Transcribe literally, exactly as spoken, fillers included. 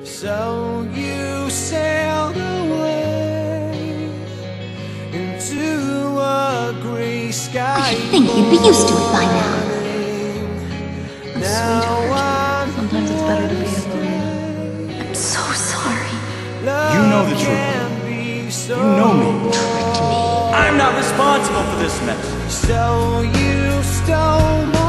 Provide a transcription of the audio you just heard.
So you sailed away into a gray sky. I think you'd be used to it by now. I'm sweetheart. Sometimes it's better to be alone. I'm so sorry. You know the truth. You know me. Tricked me. I'm not responsible for this mess. So you stole my